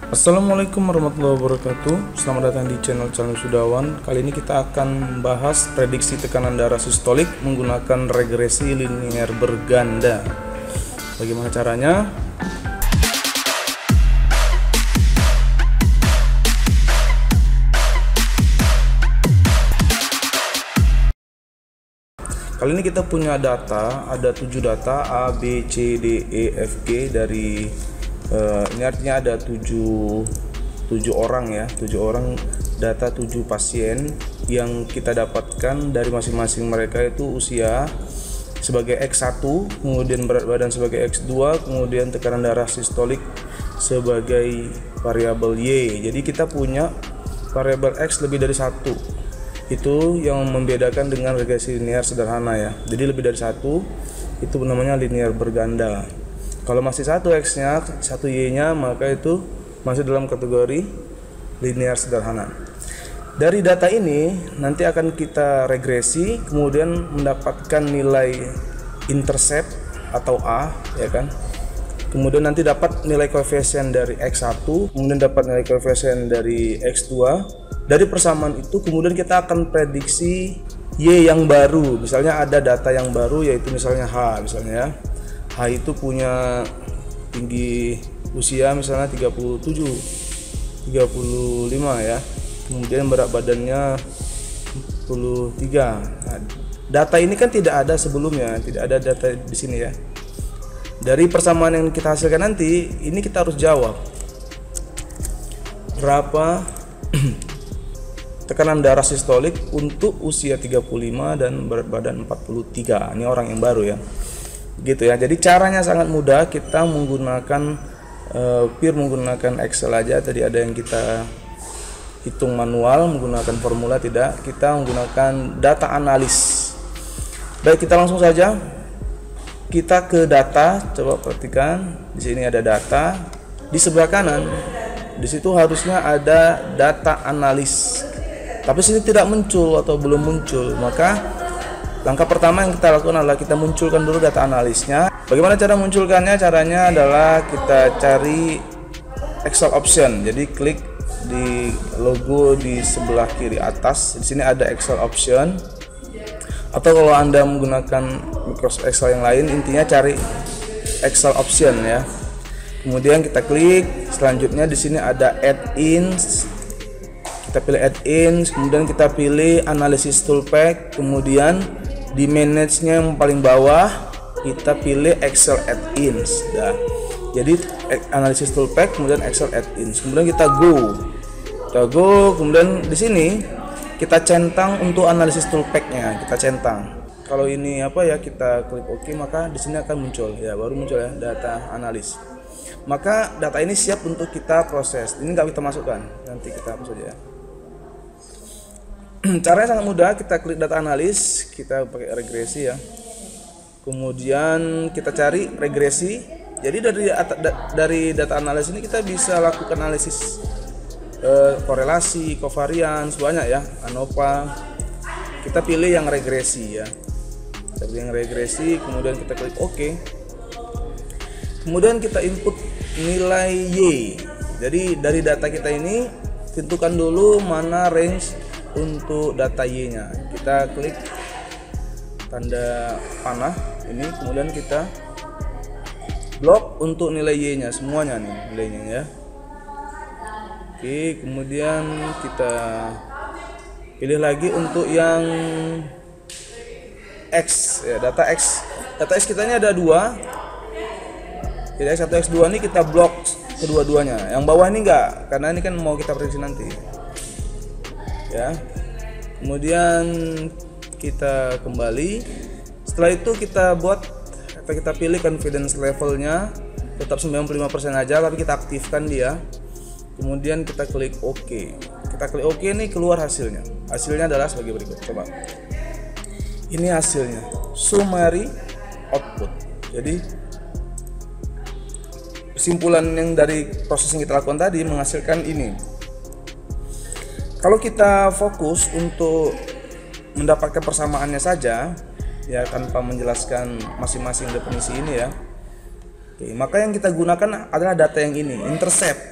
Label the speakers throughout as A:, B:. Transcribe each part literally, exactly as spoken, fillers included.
A: Assalamualaikum warahmatullahi wabarakatuh. Selamat datang di channel Channel Sudawan. Kali ini kita akan membahas prediksi tekanan darah sistolik menggunakan regresi linier berganda. Bagaimana caranya? Kali ini kita punya data, ada tujuh data A, B, C, D, E, F, G dari Uh, ini artinya ada tujuh, tujuh orang ya, tujuh orang data tujuh pasien yang kita dapatkan dari masing-masing mereka itu usia sebagai X satu, kemudian berat badan sebagai X dua, kemudian tekanan darah sistolik sebagai variabel Y. Jadi kita punya variabel X lebih dari satu. Itu yang membedakan dengan regresi linear sederhana ya. Jadi lebih dari satu itu namanya linear berganda. Kalau masih satu X-nya, satu Y-nya, maka itu masih dalam kategori linear sederhana. Dari data ini nanti akan kita regresi, kemudian mendapatkan nilai intercept atau A, ya kan? Kemudian nanti dapat nilai koefisien dari X satu, kemudian dapat nilai koefisien dari X dua. Dari persamaan itu kemudian kita akan prediksi Y yang baru. Misalnya ada data yang baru yaitu misalnya H, misalnya ya. H itu punya tinggi usia misalnya tiga puluh tujuh, tiga puluh lima ya. Kemudian berat badannya empat puluh tiga. Nah, data ini kan tidak ada sebelumnya, tidak ada data di sini ya. Dari persamaan yang kita hasilkan nanti, ini kita harus jawab berapa tekanan darah sistolik untuk usia tiga puluh lima dan berat badan empat puluh tiga. Ini orang yang baru ya. Gitu ya. Jadi caranya sangat mudah, kita menggunakan uh, pure menggunakan Excel aja. Tadi ada yang kita hitung manual menggunakan formula, tidak, kita menggunakan data analis. Baik, kita langsung saja kita ke data. Coba perhatikan, di sini ada data, di sebelah kanan di situ harusnya ada data analis, tapi sini tidak muncul atau belum muncul. Maka langkah pertama yang kita lakukan adalah kita munculkan dulu data analisnya. Bagaimana cara munculkannya? Caranya adalah kita cari Excel option. Jadi klik di logo di sebelah kiri atas. Di sini ada Excel option. Atau kalau Anda menggunakan Microsoft Excel yang lain, intinya cari Excel option ya. Kemudian kita klik. Selanjutnya di sini ada add-ins. Kita pilih add-ins, kemudian kita pilih analisis toolpath, kemudian di manage-nya yang paling bawah kita pilih Excel add-ins. Nah, jadi analisis toolpath kemudian Excel add-ins. Kemudian kita go. Kita go, kemudian di sini kita centang untuk analisis toolpath-nya, kita centang. Kalau ini apa ya, kita klik OK, maka di sini akan muncul ya, baru muncul ya data analis. Maka data ini siap untuk kita proses. Ini nggak kita masukkan, nanti kita hapus saja ya. Caranya sangat mudah, kita klik data analis, kita pakai regresi ya. Kemudian kita cari regresi. Jadi dari dari data analis ini kita bisa lakukan analisis eh, korelasi, covariance, banyak ya, ANOVA. Kita pilih yang regresi ya. Kita pilih yang regresi, kemudian kita klik OK. Kemudian kita input nilai Y. Jadi dari data kita ini tentukan dulu mana range untuk data Y-nya. Kita klik tanda panah ini, kemudian kita blok untuk nilai Y-nya semuanya nih nilainya ya. Oke, kemudian kita pilih lagi untuk yang X ya, data X. Data X kita ini ada dua. Jadi X satu X dua ini kita blok kedua-duanya. Yang bawah ini enggak, karena ini kan mau kita prediksi nanti. Ya, kemudian kita kembali. Setelah itu kita buat atau kita pilih confidence levelnya tetap sembilan puluh lima persen aja, tapi kita aktifkan dia. Kemudian kita klik OK. Kita klik OK, nih keluar hasilnya. Hasilnya adalah sebagai berikut. Coba. Ini hasilnya, summary output. Jadi kesimpulan yang dari proses yang kita lakukan tadi menghasilkan ini. Kalau kita fokus untuk mendapatkan persamaannya saja ya, tanpa menjelaskan masing-masing definisi ini ya, oke, maka yang kita gunakan adalah data yang ini, intercept.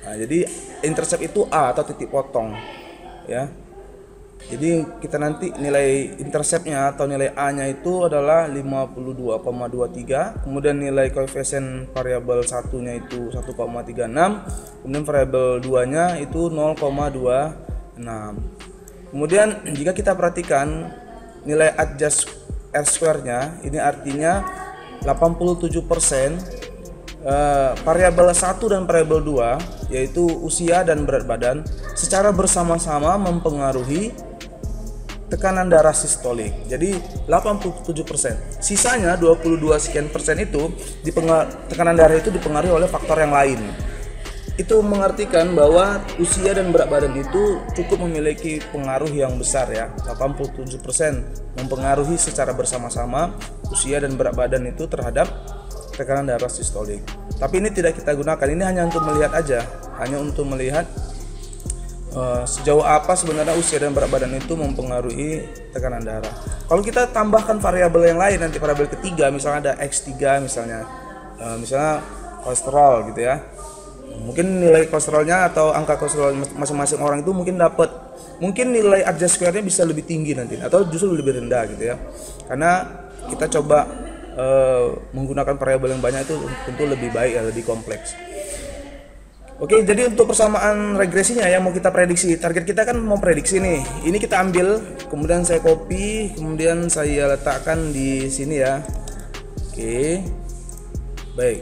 A: Nah, jadi intercept itu A atau titik potong ya. Jadi kita nanti nilai interceptnya atau nilai A-nya itu adalah lima puluh dua koma dua tiga, kemudian nilai koefisien variabel satunya itu satu koma tiga enam, kemudian variabel dua-nya itu nol koma dua enam. Kemudian jika kita perhatikan nilai adjust R square-nya, ini artinya delapan puluh tujuh persen Uh, variabel satu dan variabel dua, yaitu usia dan berat badan, secara bersama-sama mempengaruhi tekanan darah sistolik. Jadi delapan puluh tujuh persen. Sisanya dua puluh dua sekian persen itu tekanan darah itu dipengaruhi oleh faktor yang lain. Itu mengartikan bahwa usia dan berat badan itu cukup memiliki pengaruh yang besar ya. delapan puluh tujuh persen mempengaruhi secara bersama-sama usia dan berat badan itu terhadap tekanan darah sistolik. Tapi ini tidak kita gunakan, ini hanya untuk melihat aja, hanya untuk melihat uh, sejauh apa sebenarnya usia dan berat badan itu mempengaruhi tekanan darah. Kalau kita tambahkan variabel yang lain, nanti variabel ketiga, misalnya ada X tiga misalnya, uh, misalnya kolesterol gitu ya. Mungkin nilai kolesterolnya atau angka kolesterol masing-masing orang itu mungkin dapat, mungkin nilai adjust square-nya bisa lebih tinggi nanti, atau justru lebih rendah gitu ya. Karena kita coba Uh, menggunakan variabel yang banyak itu tentu lebih baik ya, lebih kompleks. Oke, jadi untuk persamaan regresinya yang mau kita prediksi, target kita kan mau prediksi nih. Ini kita ambil, kemudian saya copy, kemudian saya letakkan di sini ya. Oke, baik.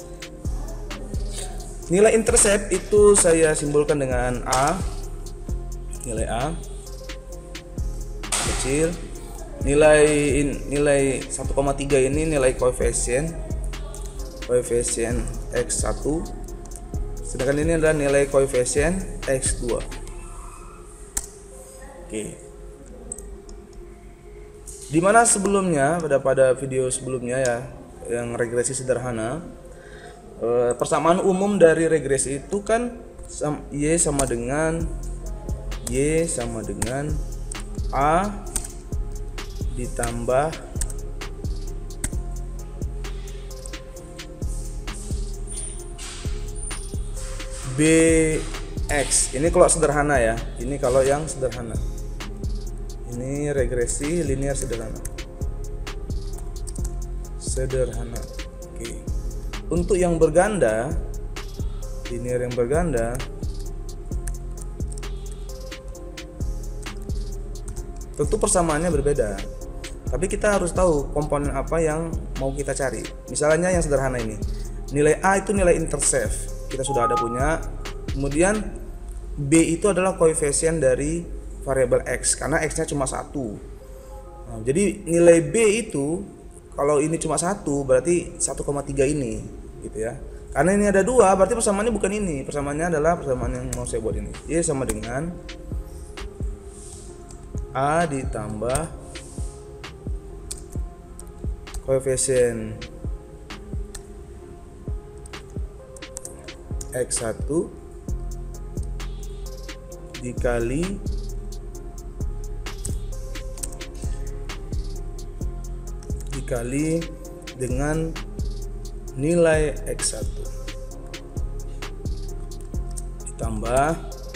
A: Nilai intercept itu saya simbolkan dengan A, nilai A kecil. Nilai nilai satu koma tiga ini nilai koefisien koefisien X satu, sedangkan ini adalah nilai koefisien X dua. Oke. Dimana sebelumnya pada pada video sebelumnya ya, yang regresi sederhana, eh, persamaan umum dari regresi itu kan Y sama dengan Y sama dengan A ditambah B X. Ini kalau sederhana ya, ini kalau yang sederhana. Ini regresi linear sederhana. Sederhana. Oke. Untuk yang berganda, linear yang berganda, tentu persamaannya berbeda. Tapi kita harus tahu komponen apa yang mau kita cari. Misalnya yang sederhana ini, nilai A itu nilai intercept, kita sudah ada punya. Kemudian B itu adalah koefisien dari variabel X, karena X-nya cuma satu. Nah, jadi nilai B itu kalau ini cuma satu, berarti satu koma tiga ini, gitu ya. Karena ini ada dua, berarti persamaannya bukan ini. Persamaannya adalah persamaan yang mau saya buat ini. Y sama dengan A ditambah koefisien X satu dikali dikali dengan nilai X satu ditambah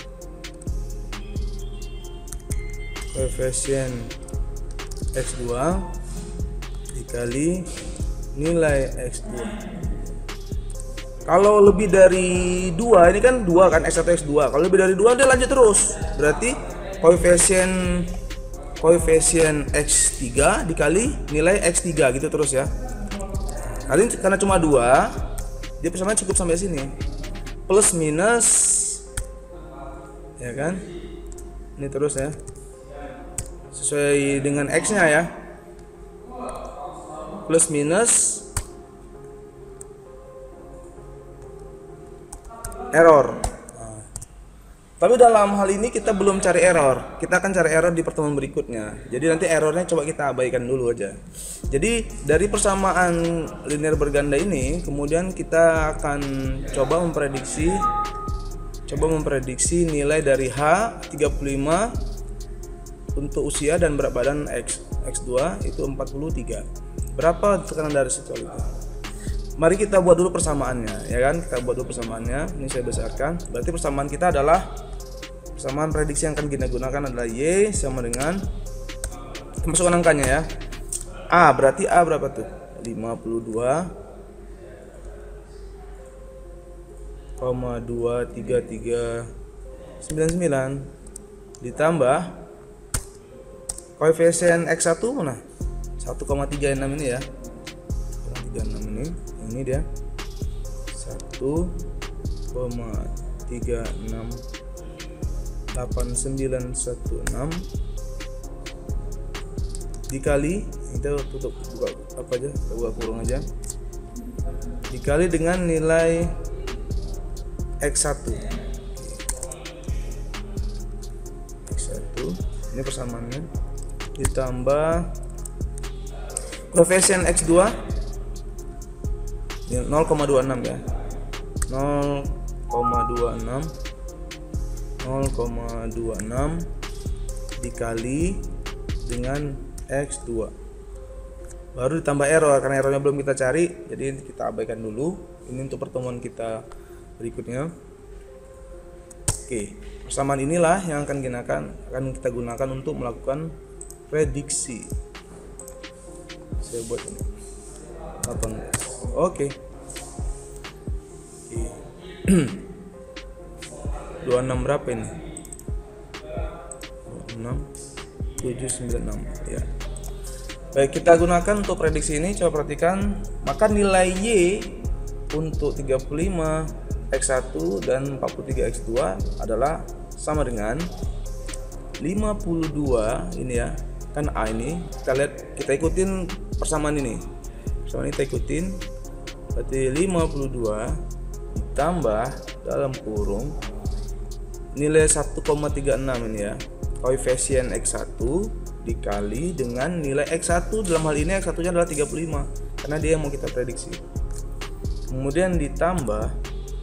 A: koefisien X dua dikali nilai X dua. Kalau lebih dari dua, ini kan dua kan, X satu X dua. Kalau lebih dari dua dia lanjut terus. Berarti koefisien koefisien X tiga dikali nilai X tiga gitu terus ya. Kali ini karena cuma dua, dia persamaan cukup sampai sini. Plus minus ya kan? Ini terus ya. Sesuai dengan X-nya ya. Plus minus error. Nah, tapi dalam hal ini kita belum cari error. Kita akan cari error di pertemuan berikutnya. Jadi nanti errornya coba kita abaikan dulu aja. Jadi dari persamaan linear berganda ini, kemudian kita akan coba memprediksi coba memprediksi nilai dari H tiga puluh lima untuk usia dan berat badan X X dua itu empat puluh tiga. Berapa tekanan darah sistolik? Mari kita buat dulu persamaannya, ya kan? Kita buat dulu persamaannya. Ini saya besarkan. Berarti persamaan kita adalah persamaan prediksi yang akan kita gunakan adalah Y sama dengan, masukkan angkanya ya. A, berarti A berapa tuh? lima puluh dua koma dua tiga tiga sembilan sembilan ditambah koefisien X satu mana? satu koma tiga enam ini ya. satu koma tiga enam ini. Ini dia. satu koma tiga enam delapan sembilan satu enam dikali, kita tutup buka apa aja, kita buka kurung aja, dikali dengan nilai X satu. X satu ini persamaannya, ditambah koefisien X dua nol koma dua enam ya, nol koma dua enam nol koma dua enam dikali dengan X dua, baru ditambah error karena errornya belum kita cari, jadi kita abaikan dulu. Ini untuk pertemuan kita berikutnya. Oke, persamaan inilah yang akan gunakan akan kita gunakan untuk melakukan prediksi. Saya buat ini delapan belas. Oke. Oke. dua puluh enam berapa ini? dua puluh enam tujuh sembilan enam ya. Baik, kita gunakan untuk prediksi ini. Coba perhatikan, maka nilai Y untuk tiga puluh lima X satu dan empat puluh tiga X dua adalah sama dengan lima puluh dua ini ya. Kan A ini, kita lihat, kita ikutin persamaan ini. Persamaan ini kita ikutin. Berarti lima puluh dua ditambah dalam kurung nilai satu koma tiga enam ini ya, koefisien X satu dikali dengan nilai X satu. Dalam hal ini X satu nya adalah tiga puluh lima karena dia yang mau kita prediksi. Kemudian ditambah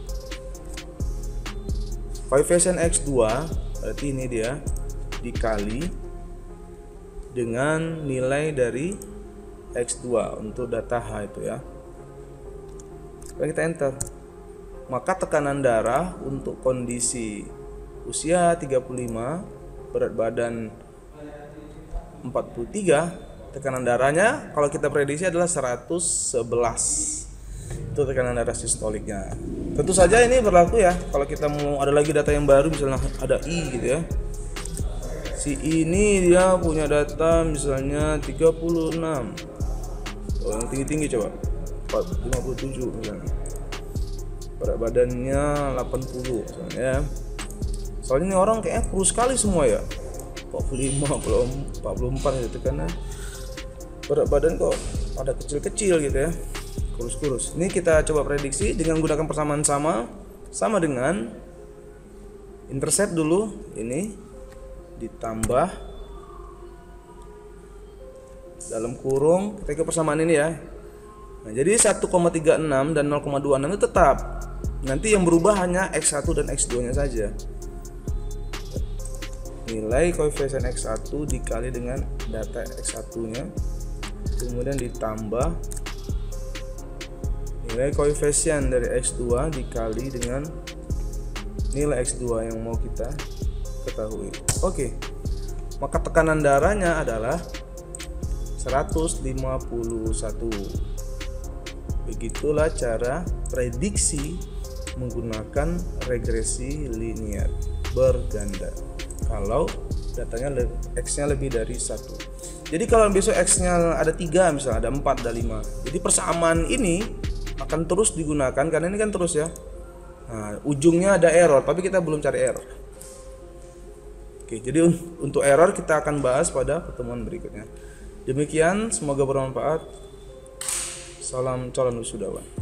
A: koefisien X dua, berarti ini dia, dikali dengan nilai dari X dua untuk data H itu ya. Lalu kita enter. Maka tekanan darah untuk kondisi usia tiga puluh lima, berat badan empat puluh tiga, tekanan darahnya kalau kita prediksi adalah seratus sebelas. Itu tekanan darah sistoliknya. Tentu saja ini berlaku ya kalau kita mau ada lagi data yang baru, misalnya ada I gitu ya. Si I ini dia punya data misalnya tiga puluh enam. Oh, yang tinggi-tinggi coba. lima puluh tujuh misalnya. Berat badannya delapan puluh misalnya ya. Soalnya ini orang kayaknya kurus sekali semua ya. empat puluh lima, empat puluh empat gitu karena berat badan kok ada kecil-kecil gitu ya. Kurus-kurus. Ini kita coba prediksi dengan menggunakan persamaan sama, sama dengan intercept dulu ini ditambah dalam kurung, kita ke persamaan ini ya. Nah, jadi satu koma tiga enam dan nol koma dua enam itu tetap. Nanti yang berubah hanya X satu dan X dua nya saja. Nilai koefisien X satu dikali dengan data X satu nya, kemudian ditambah nilai koefisien dari X dua dikali dengan nilai X dua yang mau kita ketahui. Oke, maka tekanan darahnya adalah seratus lima puluh satu. Begitulah cara prediksi menggunakan regresi linear berganda kalau datanya X-nya lebih dari satu. Jadi kalau besok X-nya ada tiga, misalnya ada empat, ada lima, jadi persamaan ini akan terus digunakan karena ini kan terus ya. Nah, ujungnya ada error, tapi kita belum cari error. Oke, jadi untuk error kita akan bahas pada pertemuan berikutnya. Demikian, semoga bermanfaat. Salam calon wisudawan.